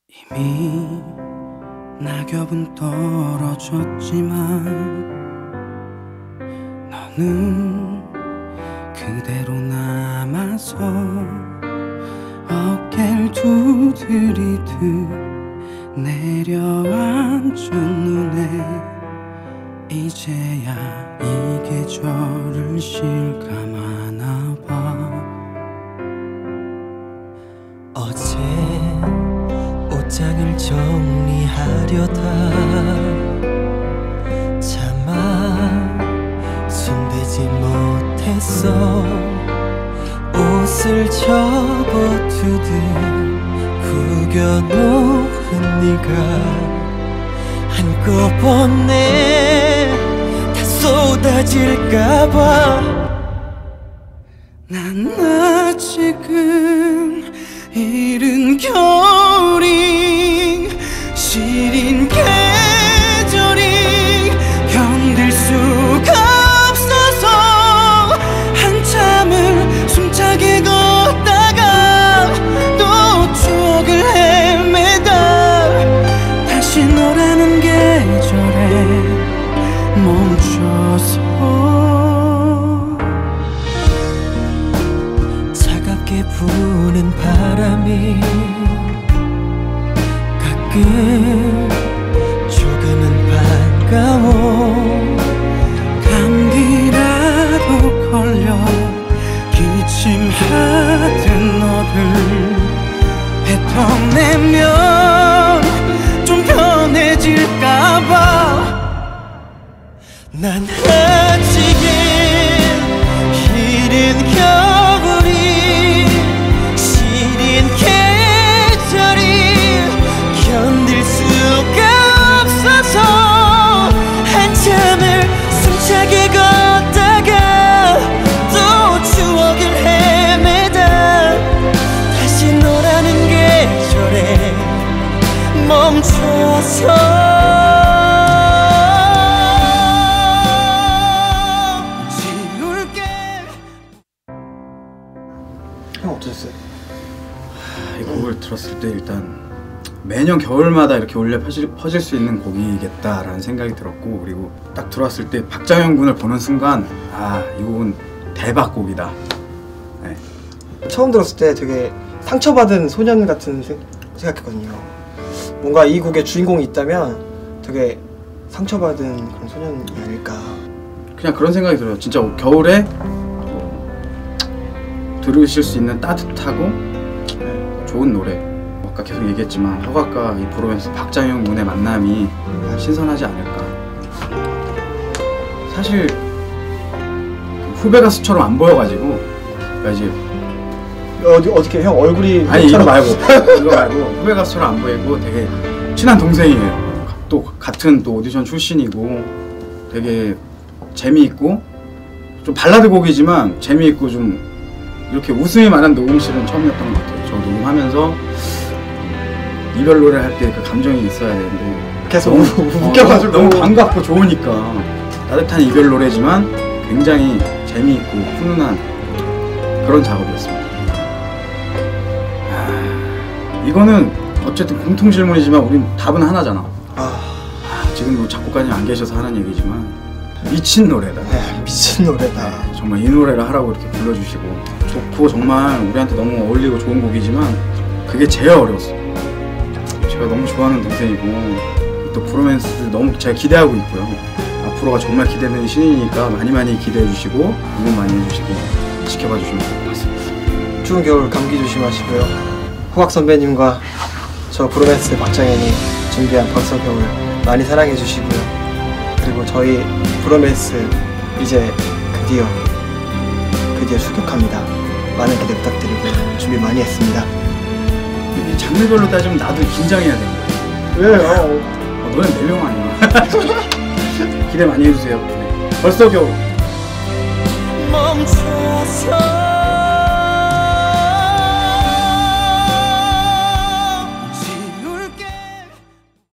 이미 낙엽은 떨어졌지만 너는 그대로 남아서 어깨를 두드리듯 내려앉은 눈에 이제야 이 계절을 실감하나 봐. 어제 옷장을 정리하려다 차마 손대지 못했어. 옷을 접어두듯 구겨놓은 네가 한꺼번에 다 쏟아질까봐 난 아직은 이른 겨울이 시린 계절이 견딜 수가 없어서 한참을 숨차게 걷다가 또 추억을 헤매다 다시 너라는 계절에 멈춰서 차갑게 부는 바람이 가끔 조금은 반가워. 감기라도 걸려 기침하듯 너를 뱉어내면 좀 편해질까봐. 난 아직은 이른 겨울이 시린 계절이 견딜 수가 없어서 한참을 숨차게 걷다가 또 추억을 헤매다 다시 너라는 계절에 멈춰서 형 어떠셨어요? 이 곡을 들었을 때 일단 매년 겨울마다 이렇게 울려 퍼질 수 있는 곡이겠다라는 생각이 들었고, 그리고 딱 들어왔을 때 박장현 군을 보는 순간 아, 이 곡은 대박 곡이다. 네. 처음 들었을 때 되게 상처받은 소년 같은 생각했거든요. 뭔가 이 곡의 주인공이 있다면 되게 상처받은 그런 소년이 아닐까. 그냥 그런 생각이 들어요. 진짜 겨울에 들으실 수 있는 따뜻하고 좋은 노래. 아까 계속 얘기했지만 허각과 이 브로맨스 박장현 군의 만남이 신선하지 않을까. 사실 후배 가수처럼 안 보여가지고 그러니까 이제 어떻게 형 얼굴이 아니 이거 말고 이거 말고 후배 가수처럼 안 보이고 되게 친한 동생이에요. 또 같은 또 오디션 출신이고 되게 재미있고 좀 발라드 곡이지만 재미있고 좀 이렇게 웃음이 많은 녹음실은 처음이었던 것 같아요. 저 녹음하면서 이별 노래 할 때 그 감정이 있어야 되는데 계속 웃겨가지고 너무 반갑고 좋으니까 따뜻한 이별 노래지만 굉장히 재미있고 훈훈한 그런 작업이었습니다. 이거는 어쨌든 공통 질문이지만 우린 답은 하나잖아. 지금 뭐 작곡가님 안 계셔서 하는 얘기지만 미친 노래다. 네, 미친 노래다. 네, 정말 이 노래를 하라고 이렇게 불러주시고 좋고 정말 우리한테 너무 어울리고 좋은 곡이지만 그게 제일 어려웠어요. 제가 너무 좋아하는 동생이고 또 브로맨스 너무 제가 기대하고 있고요. 앞으로가 정말 기대되는 신인이니까 많이 기대해 주시고 응원 많이 해주시고 지켜봐 주시면 좋을 것 같습니다. 추운 겨울 감기 조심하시고요. 호각 선배님과 저 브로맨스 박장현이 준비한 벌써 겨울 많이 사랑해 주시고요. 그리고 저희 브로맨스 이제 드디어 출격합니다. 많은 기대 부탁드리고 준비 많이 했습니다. 이 장르별로 따지면 나도 긴장해야 돼. 왜요? 너는 4명 아니야. 기대 많이 해주세요. 네. 벌써 겨울. 멈춰서